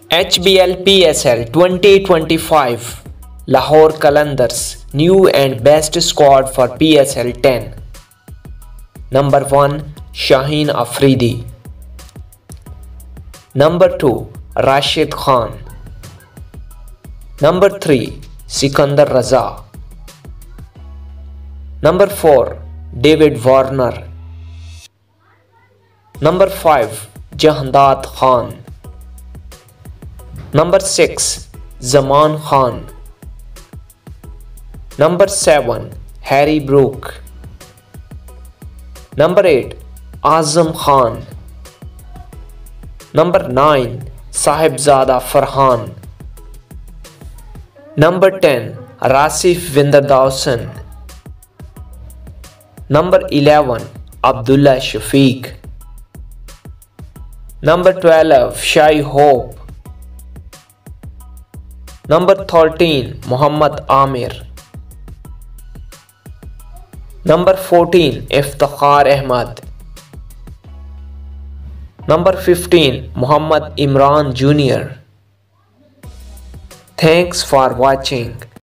HBL PSL 2025 Lahore Qalandars new and best squad for PSL 10. Number 1 Shaheen Afridi. Number 2 Rashid Khan. Number 3 Sikandar Raza. Number 4 David Warner. Number 5 Jahandat Khan. Number 6 Zaman Khan. Number 7 Harry Brook. Number 8 Azam Khan. Number 9 Sahibzada Farhan. Number 10 Rasif Vinder Dawson. Number 11 Abdullah Shafiq. Number 12 Shai Hope. Number 13 Muhammad Amir. Number 14 Iftikhar Ahmad. Number 15 Muhammad Imran Jr. Thanks for watching.